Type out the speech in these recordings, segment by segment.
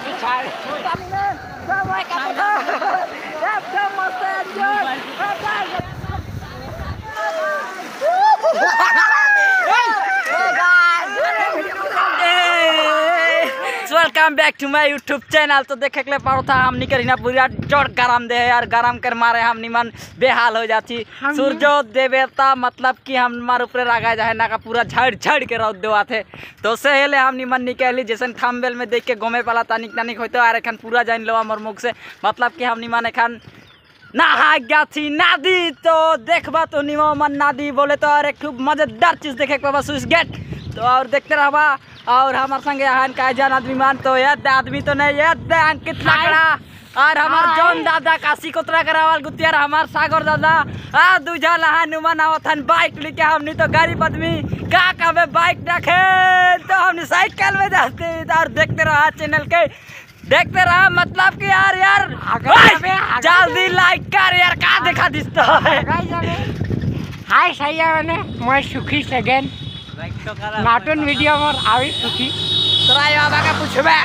Welcome back to my YouTube channel. तो देखे के लिए पारो था हमनी के ना पूरा जोर गरम दे यार, गरम कर मारे हमनी मन बेहाल हो जाती। सूरजो देवता मतलब कि हमारे ऊपर आगा जाए ना का पूरा झड़ झड़ के रौद देवा थे। तो सहेले हमनी मन निकली जैसे थंबनेल में देख के गोमे पाला तानिक तानिक होते और एखन पूरा जान लो हमर मुख से मतलब कि हमनी मन एखन नहा गया थी नदी। तो देखबा तो निमो मन नदी बोले तो और एक खूब मजेदार चीज देखे के स्विच गेट। तो और देखते रहबा और हमारे संगे यहाँ का जान आदमी मान तो याद आदमी तो नहीं याद अंकित लाकड़ा और हमार जौन दादा काशी कोतरा करावल गुतियार हमार सागर दादा दूजा लहा नुमान आवथन बाइक लेके। हमनी तो गरीब आदमी का कबे बाइक रखे तो हमने साइकिल में जाते और देखते रहा चैनल के देखते रहा मतलब कि यार जल्दी लाइक कर यार का देखा दिसता है। हाय सही है मैं सुखी सेकेंड नाटन वीडियो मोर आवी सुखी तोराय बाबा का पूछबे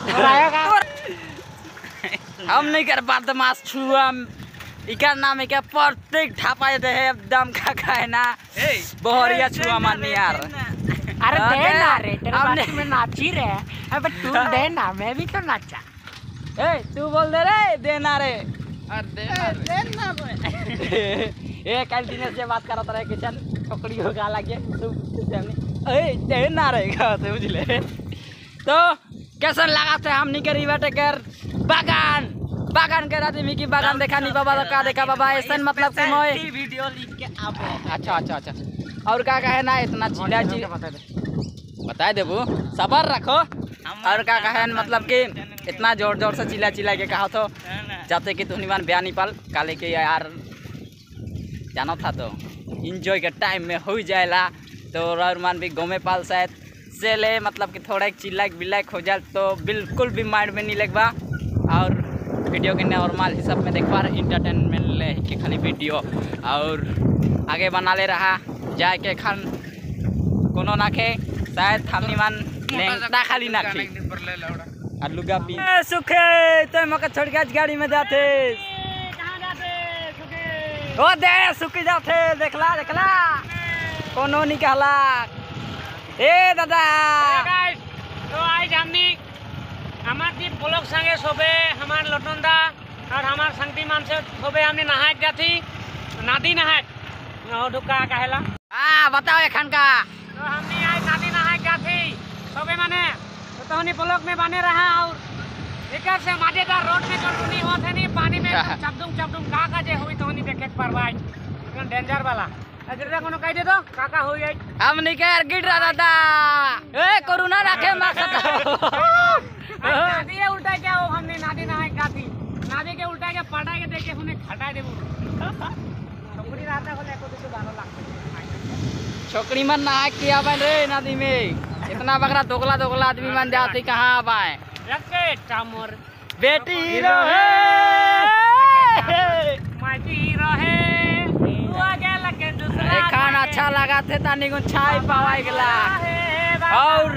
हम नहीं कर बदमाश छुआ इका नाम है क्या प्रत्येक ढापा दे है एकदम का है ना बहरिया छुआ मानी यार। अरे दे ना रे तेरे बात में नाची रे अब तू दे ना मैं भी तो नाचा। ए तू बोल दे रे देना रे अरे देना ए कल दिन से बात करत रहे किचन पकड़ी हो गा लगे ए देना रे कहते बुझले। तो कैसन लगा थे हमनी के रिवाटे कर बागान बागान के आदमी की बागान देखा नहीं बाबा का देखा बाबा ऐसा मतलब कि मैं वीडियो लिख के आवे। अच्छा और क्या कहे ना इतना चिल्ला बता देबू सबर रखो। और क्या कहे मतलब कि इतना जोर जोर से चिल्ला के कहा तो जाते कि तू निमान बयानी पाल काले के यार जानो था तो इंजॉय के टाइम में हो जाएला। तो मान भी गोमे पाल शायद से ले मतलब कि थोड़ा एक चिल्लाक बिल्लाक हो जाए तो बिल्कुल भी माइंड में नहीं लगवा। और वीडियो के नॉर्मल हिसाब में देखवा इंटरटेनमेंट ले के खाली वीडियो और आगे बना ले रहा जाए के खान कोनो ना खे शायद हमनी मन लेंटा खाली ना खे और लुगा पी सुखे तो मका छोड़ के गाड़ी में जाते ओ दे सुखी जाते देखला कोनो निकाला ए दादा। तो आज हमनी हमार दी ब्लॉग संगे सोबे हमार लटनदा और हमार संगती मान से सोबे हमने नहाए जाती नदी नहाए ढुका कहला बताओ एखन का। तो हमने आज नदी नहाए जाती सोबे माने तो तोहनी ब्लॉग में बने रहा और एकर से मजेदार रोड में चलनी होत है नी पानी में चपडुम का जे होई तोहनी देखे परवाई एकदम डेंजर वाला गिररा कोनो कह दे दो काका हो जाई हम नहीं कर गिररा दादा ए कोरोना रखे माखत नादी उल्टा क्या हो हमने नादी नहाए गाती नादी के उल्टा के पटा के देखे हुने खटा देबू छोकरी राता को लेको तो गानो लागते छोकरी मन नहा किया बन रे नदी में इतना बकरा दोगला आदमी मन जाती कहां आए रखे चामर बेटी रहे माटी रहे खाना अच्छा लगा थे तानी को छाई पावाई गला और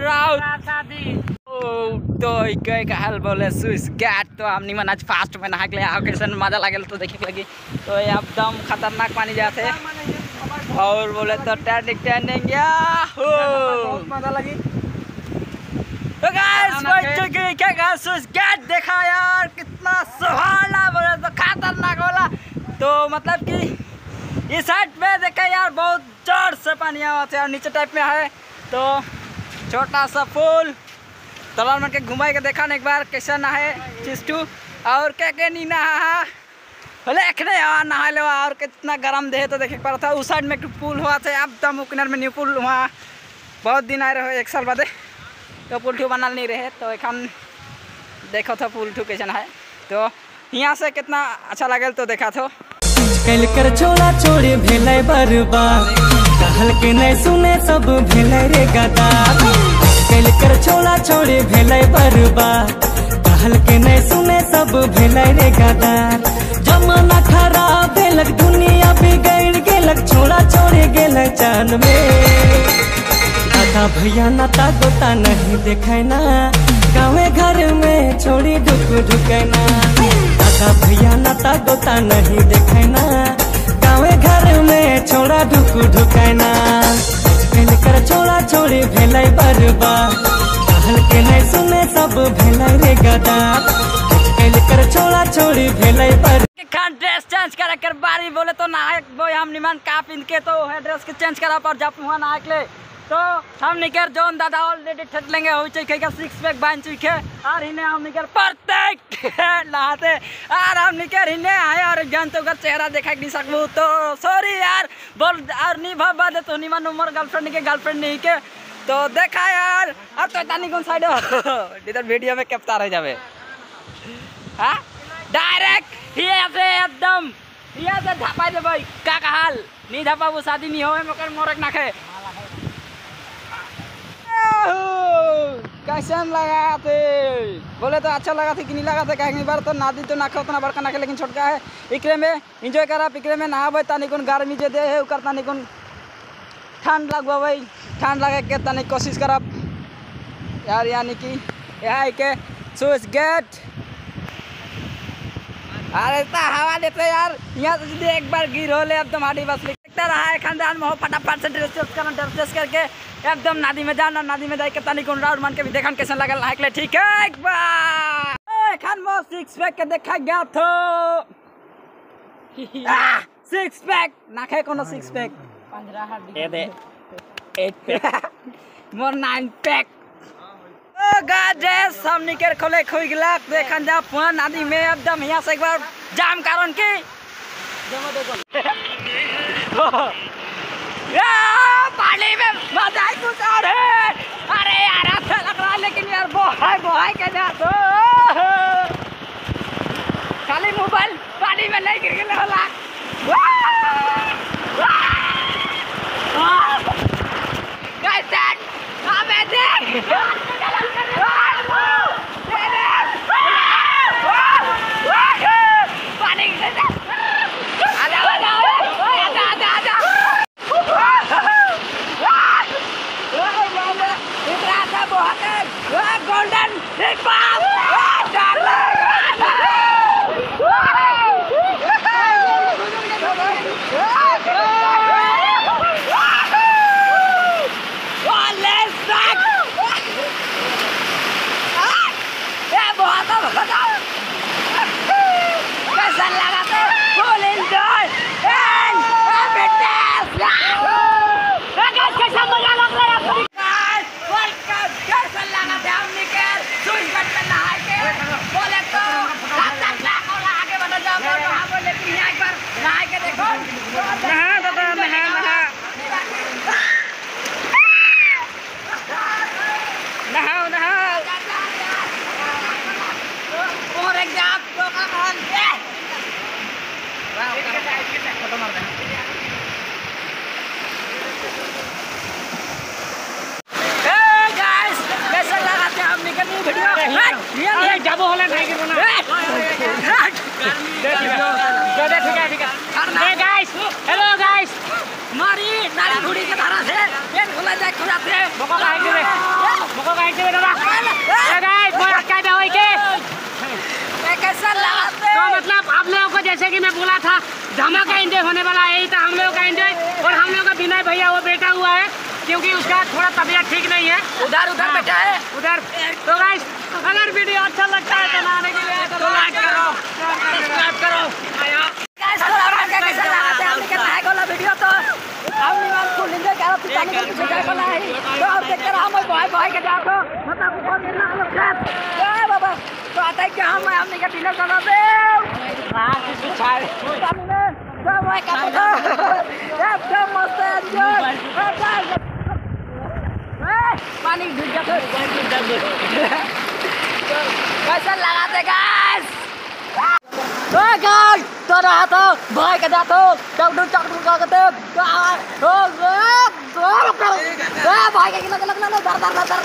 तो इके का हाल बोले स्विच गेट। तो हमनी मन आज फास्ट में नहा के ले आओ कैसन मजा लागल तो देखे लगी तो एकदम खतरनाक पानी जाते और बोले तो टर्निंग या हो बहुत मजा लगी। तो गाइस क्या गाइस स्विच गेट देखा यार कितना सुहाना बोले तो खतरनाक वाला। तो मतलब कि इस साइड पे देखा यार बहुत जोर से पानी आवा थे और नीचे टाइप में है तो छोटा सा पुल तलाव में के घुमाई के देखा एक बार कैसा नहाए चिस्टू और क्या नहीं नहा बोले नहा ले और कितना गर्म दे तो देखे पा था। उस साइड में एक पुल हुआ था अब दम किनार में न्यू पुल वहाँ बहुत दिन आए रहे 1 साल बाद तो पुल ठू बना नहीं रहे तो एखन देखो था पुल ठू कैसा है। तो यहाँ से कितना अच्छा लगे तो देखा था कल कर छोड़ा छोड़े भेलै बर्बाद कहल के नहीं सुने सब भेलै रे गदार। कल कर छोड़ा छोड़े भेलै बर्बाद कहल के नहीं सुने सब भेलै रे गदार। जमाना खराब भेलक दुनिया बिगड़ गेलक छोड़ा छोड़े गेल चान में दादा भैया नाता गोता नहीं देखे ना गाँव घर में छोड़ ढुकैना काका भैया नाता गोता नहीं देखैना गाँवे घर में छोड़ा ढुकू ढुकैना आजकल कर छोड़ा छोड़ी भेलै बर्बाद कहल के नहीं सुने सब भेलै रे गदा आजकल कर छोड़ा छोड़ी भेलै बर्बाद खान ड्रेस चेंज करे कर बारी बोले तो नहाए बोय हम निमन का पिन के तो है ड्रेस के चेंज करा पर जब वहां नहाए ले तो हम निकर जोन दादा ऑलरेडी ठट लेंगे हो चाहिए का 6 पैक बांध चुके और इन्हें हम निकर प्रत्येक नहाते और हम निकर इन्हें आए और जान तो चेहरा देखा नहीं सकूँ तो सॉरी यार बोल और नहीं भाव दे तो निमन उम्र गर्लफ्रेंड नहीं के तो देखा यार और तो तानी कौन साइड इधर वीडियो में कैप्चर हो जावे हाँ डायरेक्ट ये से एकदम ये से धपाई दे भाई का हाल नहीं धपा वो शादी नहीं होए मकर मोरक ना खे कैसे लगा थे बोले तो अच्छा लगा थी कि नहीं लगा था कहीं बार तो नादी तो नाखे उतना बड़का नाखे लेकिन छोटका है इकरे में एंजॉय करा इकरे में नहावे तानी कोन गर्मी जे दे है उकर तानी कोन ठंड लगवा भाई ठंड लगे के तानी कोशिश करब यार यानी कि यह के स्विच गेट अरे इतना हवा देते यार यहाँ से एक बार गिर हो ले अब तो माटी बस देखता रहा है खानदान में हो फटाफट से ड्रेस करके एकदम नदी में जाना नदी में जाके तानी कौन राउंड मान के भी देखन कैसे लगल नहाए ले ठीक है एक बार खान मो 6 पैक के देखा गया तो 6 पैक नाखे कोनो 6 पैक 15 दे 8 पैक मोर 9 पैक गाजेस हम निकर खोले खोई गला देखन जा पुआ नदी में एकदम यहां से एक बार जाम कारण की जमा देखो या पानी में मजा ही कुछ और है अरे यार अच्छा लग रहा है लेकिन यार बोहाय के जा तो खाली मोबाइल पानी में नहीं गिर गया होला कैसे हमें देख जाबो होला नहीं गिरना ठीक है गाइस हेलो गाइस मारी नाली घुड़ी के धारा से पेन खोला जाए खुला से मोको काहे के दादा ए गाइस मोर क्या दे होई के कैसा लगा तो मतलब आप लोगों को जैसे कि मैं बोला था धमाका एंजॉय होने वाला है यही था हम लोगों का एंजॉय और हम लोगों का विनय भैया वो बैठा हुआ है क्योंकि उसका थोड़ा तबीयत ठीक नहीं है उधर बैठा है उधर तो गाइस अगर वीडियो अच्छा लगता है तो लाने के लिए तो लाइक करो सब्सक्राइब करो गाइस तो आपका कैसा लगा था हमने कहना है वाला वीडियो तो हम निवास को एंजॉय कर रहे थे ताकि कुछ जगह बना है तो आप देख कर हम भाई के देखो मतलब बहुत कितना लोग है ए बाबा तो आता है कि हमने का डिनर करना दे रात की छाए सामने सब भाई का एकदम मस्त एंजॉय पानी गिर जाता कैसा लगा थे गाइस तो रहा था भाई के जातो चकड़ू करते भाई के लगना ना दर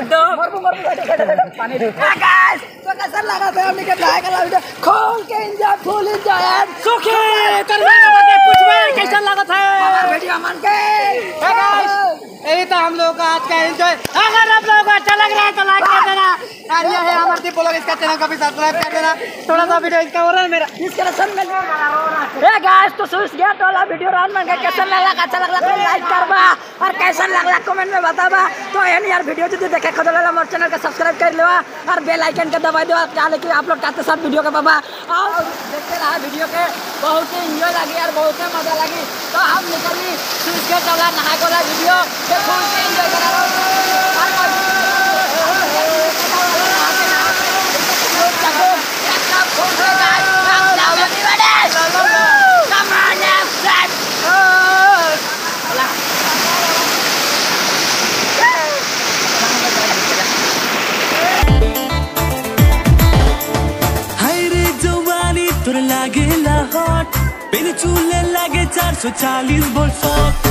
एकदम पानी गाइस तो कैसा लगा था हमने के लाइक वाला वीडियो खोल के एंजॉय फुल एंजॉय सुखी करवा के पूछबे कैसा लगा था वीडियो मन के गाइस यही तो हम लोग का आज का एंजॉय। अगर आप लोगों को अच्छा लग रहा है तो लाइक कर देना और ये है अमरदीप ब्लॉग, इसका चैनल को भी सब्सक्राइब कर देना। थोड़ा सा वीडियो इसका हो रहा है मेरा इसके रसन में ए गाइस तो स्विच गेट वाला वीडियो रन मन के कैसा लगा अच्छा लगला तो लाइक करबा और कैसा लगला कमेंट में बताबा। तो एन यार वीडियो जदी देखे खदला हमर चैनल के सब्सक्राइब कर लेवा और बेल आइकन के दबा दो ताले कि आप लोग आते साथ वीडियो के बाबा और देखते रहा वीडियो के बहुत ही एंजॉय लगी यार बहुत ही मजा लगी। तो हम निकली स्विच गेट वाला नहा वाला वीडियो के फुल के एंजॉय करा लागेला हॉट बिन चूल्हे लागे 440 वोल्ट शॉट।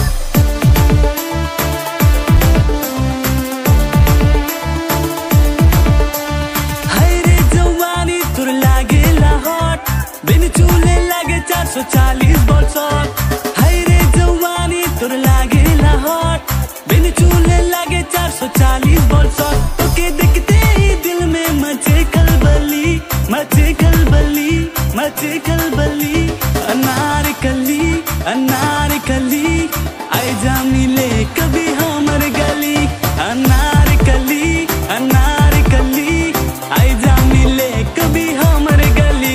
हाय रे जवानी तुर लागेला हॉट बिन चूल्हे लागे 440 वोल्ट शॉट। हाय रे जवानी तुर लागेला हॉट बिन चूल्हे लागे 440 वोल्ट शॉट। तो के देखते ही दिल में मचे खलबली मचे खलबली मचे खलबली अनारकली आए जा मिले कभी हमर गली अनारकली आए जा मिले कभी हमर गली।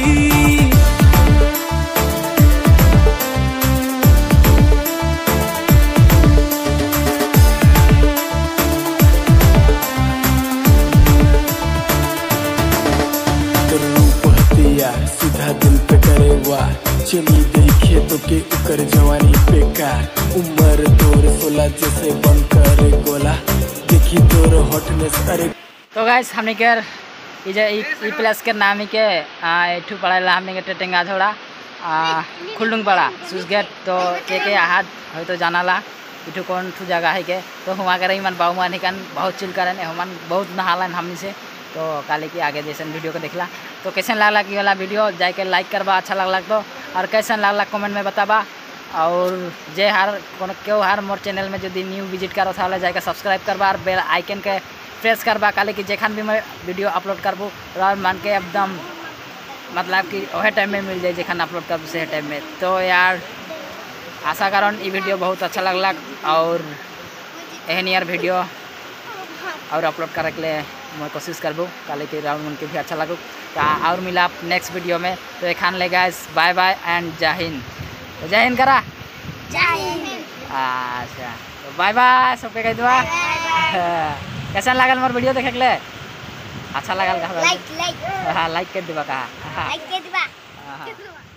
सीधा दिल पे करेगा चली देखिए तो के उकर जवानी बेकार उम्र तोर 16 जैसे बन करे गोला देखी तोर हॉटनेस अरे। तो गाइस हमने के ई प्लस के नाम के एठू पड़ाला हमने के टेटेंगा थोड़ा खुलडुंग पड़ा स्विच गेट तो के हाथ हो तो जानाला इठू कौन ठू जगह है के तो हुआ करे मन बाऊ मान हिकन बहुत चिल करन हमन बहुत नहालन हमनी से। तो काले की आगे जैसे वीडियो को देखला तो कैसन लागला कि वाला वीडियो जाके लाइक करबा अच्छा लगला तो और कैसन लागला कमेंट में बताबा और जे हर क्यों हर मोर चैनल में यदि न्यू विजिट करो था जाके सब्सक्राइब करबा और बेल आइकन के प्रेस करबा काले कि जेखन भी मैं वीडियो अपलोड करबू और मान के एकदम मतलब कि वह टाइम में मिल जाए जेखन अपलोड करबू से टाइम में। तो यार आशा करन ये वीडियो बहुत अच्छा लगला और एहन यार वीडियो और अपलोड करे के लिए मैं कोशिश करबू काले के राउंड मन के भी अच्छा लगू। और मिला नेक्स्ट वीडियो में तो एखान ले गाइस बाय बाय एंड जय हिंद। तो जय हिंद करा जय हिंद। अच्छा तो बाय बाय सबके कह दुआ कैसा लागल मोर वीडियो देखे के लिए अच्छा लागल लाइक हाँ लाइक कर देबा कहा लाइक कर देबा।